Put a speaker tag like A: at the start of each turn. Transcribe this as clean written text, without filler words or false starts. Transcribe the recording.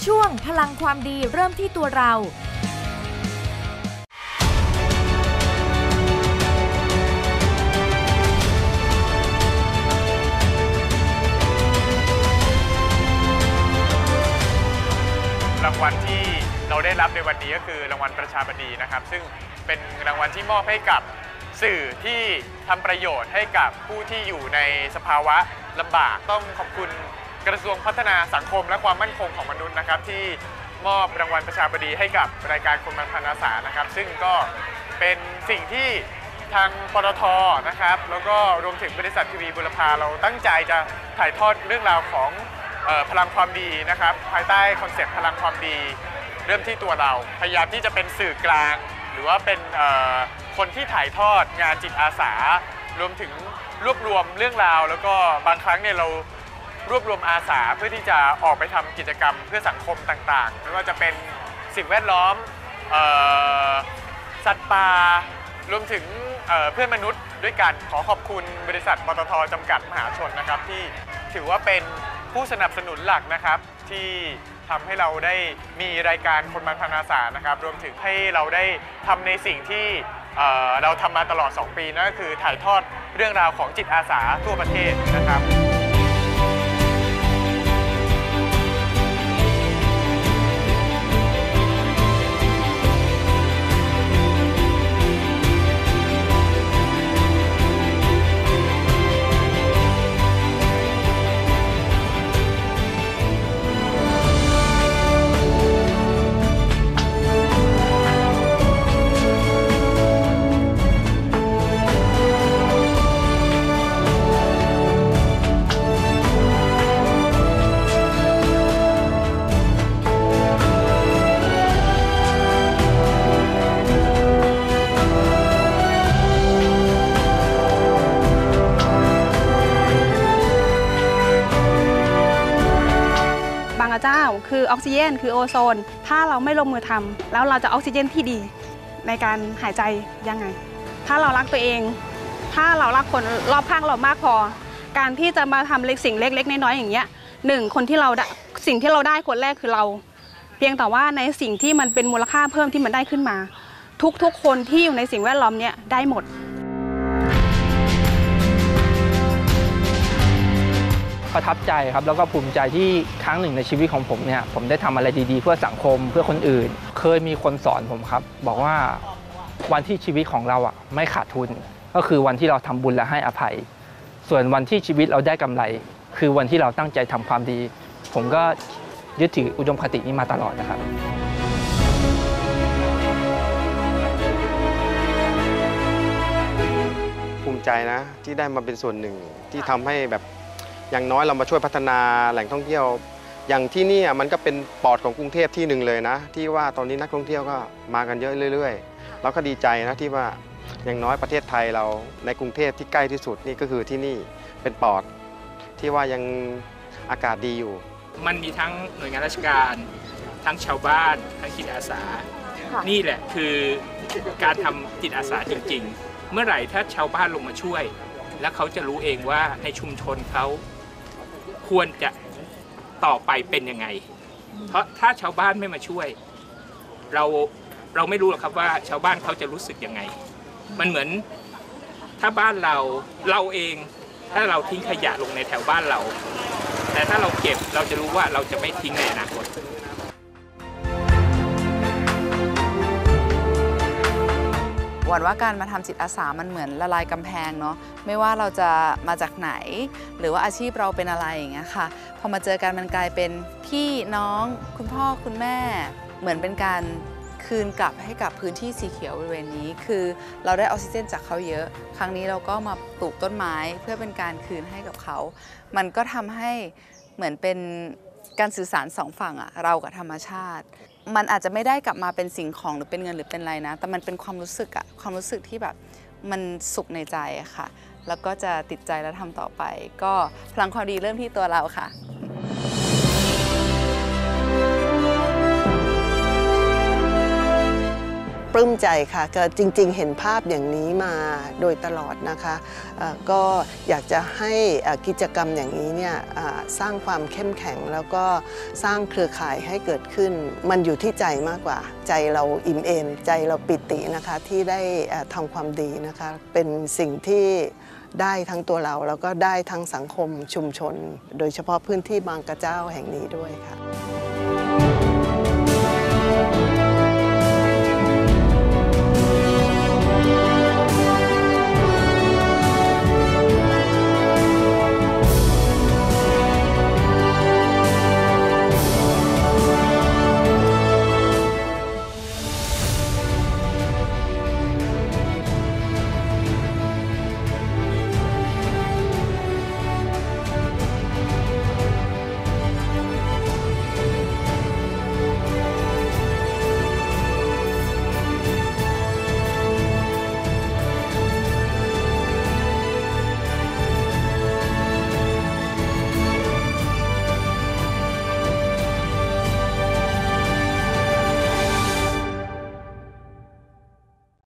A: ช่วงพลังความดีเริ่มที่ตัวเรา
B: รางวัลที่เราได้รับในวันนี้ก็คือรางวัลประชาบดีนะครับซึ่งเป็นรางวัลที่มอบให้กับสื่อที่ทำประโยชน์ให้กับผู้ที่อยู่ในสภาวะลำบากต้องขอบคุณกระทรวงพัฒนาสังคมและความมั่นคงของมนุษย์นะครับที่มอบรางวัลประชาบดีให้กับรายการคนบรรพอาสานะครับซึ่งก็เป็นสิ่งที่ทางปตท.นะครับแล้วก็รวมถึงบริษัททีวีบุรพาเราตั้งใจจะถ่ายทอดเรื่องราวของพลังความดีนะครับภายใต้คอนเซ็ปต์พลังความดีเริ่มที่ตัวเราพยายามที่จะเป็นสื่อกลางหรือว่าเป็นคนที่ถ่ายทอดงานจิตอาสารวมถึงรวบรวมเรื่องราวแล้วก็บางครั้งเนี่ยเรารวบรวมอาสาเพื่อที่จะออกไปทำกิจกรรมเพื่อสังคมต่างๆไม่ว่าจะเป็นสิ่งแวดล้อมสัตว์ป่ารวมถึงเพื่อนมนุษย์ด้วยกันขอขอบคุณบริษัทปตท.จำกัดมหาชนนะครับที่ถือว่าเป็นผู้สนับสนุนหลักนะครับที่ทำให้เราได้มีรายการคนบรรพอาสานะครับรวมถึงให้เราได้ทำในสิ่งที่เราทำมาตลอด2 ปีนั่นก็คือถ่ายทอดเรื่องราวของจิตอาสาทั่วประเทศนะครับ
C: เจ้าคือออกซิเจนคือโอโซนถ้าเราไม่ลงมือทำแล้วเราจะออกซิเจนที่ดีในการหายใจยังไงถ้าเรารักตัวเองถ้าเรารักคนรอบข้างเรามากพอการที่จะมาทำสิ่งเล็กๆน้อยๆอย่างเงี้ยคนที่เราสิ่งที่เราได้คนแรกคือเราเพียงแต่ว่าในสิ่งที่มันเป็นมูลค่าเพิ่มที่มันได้ขึ้นมาทุกคนที่อยู่ในสิ่งแวดล้อมเนี้ยได้หมด
D: ประทับใจครับแล้วก็ภูมิใจที่ครั้งหนึ่งในชีวิตของผมเนี่ยผมได้ทำอะไรดีๆเพื่อสังคมเพื่อคนอื่นเคยมีคนสอนผมครับบอกว่าวันที่ชีวิตของเราไม่ขาดทุนก็คือวันที่เราทำบุญและให้อภัยส่วนวันที่ชีวิตเราได้กำไรคือวันที่เราตั้งใจทำความดีผมก็ยึดถืออุดมคตินี้มาตลอดนะครับ
E: ภูมิใจนะที่ได้มาเป็นส่วนหนึ่งที่ทำให้แบบอย่างน้อยเรามาช่วยพัฒนาแหล่งท่องเที่ยวอย่างที่นี่มันก็เป็นปอดของกรุงเทพที่หนึ่งเลยนะที่ว่าตอนนี้นักท่องเที่ยวก็มากันเยอะเรื่อยๆเราก็ดีใจนะที่ว่าอย่างน้อยประเทศไทยเราในกรุงเทพที่ใกล้ที่สุดนี่ก็คือที่นี่เป็นปอดที่ว่ายังอากาศดีอยู่
F: มันมีทั้งหน่วยงานราชการทั้งชาวบ้านทั้งจิตอาสานี่แหละคือการทำจิตอาสาจริงๆเมื่อไหร่ถ้าชาวบ้านลงมาช่วยแล้วเขาจะรู้เองว่าในชุมชนเขาควรจะต่อไปเป็นยังไงเพราะถ้าชาวบ้านไม่มาช่วยเราไม่รู้หรอกครับว่าชาวบ้านเขาจะรู้สึกยังไงมันเหมือนถ้าบ้านเราเองถ้าเราทิ้งขยะลงในแถวบ้านเราแต่ถ้าเราเก็บเราจะรู้ว่าเราจะไม่ทิ้งในอนาคต
G: หวั่นว่าการมาทำจิตอาสามันเหมือนละลายกำแพงเนาะไม่ว่าเราจะมาจากไหนหรือว่าอาชีพเราเป็นอะไรอย่างเงี้ยค่ะพอมาเจอกันมันกลายเป็นพี่น้องคุณพ่อคุณแม่เหมือนเป็นการคืนกลับให้กับพื้นที่สีเขียวบริเวณนี้คือเราได้ออกซิเจนจากเขาเยอะครั้งนี้เราก็มาปลูกต้นไม้เพื่อเป็นการคืนให้กับเขามันก็ทำให้เหมือนเป็นการสื่อสารสองฝั่งเรากับธรรมชาติมันอาจจะไม่ได้กลับมาเป็นสิ่งของหรือเป็นเงินหรือเป็นอะไรนะแต่มันเป็นความรู้สึกความรู้สึกที่แบบมันสุขในใจค่ะแล้วก็จะติดใจและทำต่อไปก็พลังความดีเริ่มที่ตัวเราค่ะ
H: ปลื้มใจค่ะก็จริงๆเห็นภาพอย่างนี้มาโดยตลอดนะคะก็อยากจะให้กิจกรรมอย่างนี้เนี่ยสร้างความเข้มแข็งแล้วก็สร้างเครือข่ายให้เกิดขึ้นมันอยู่ที่ใจมากกว่าใจเราอิ่มเอมใจเราปิตินะคะที่ได้ทำความดีนะคะเป็นสิ่งที่ได้ทั้งตัวเราแล้วก็ได้ทั้งสังคมชุมชนโดยเฉพาะพื้นที่บางกระเจ้าแห่งนี้ด้วยค่ะ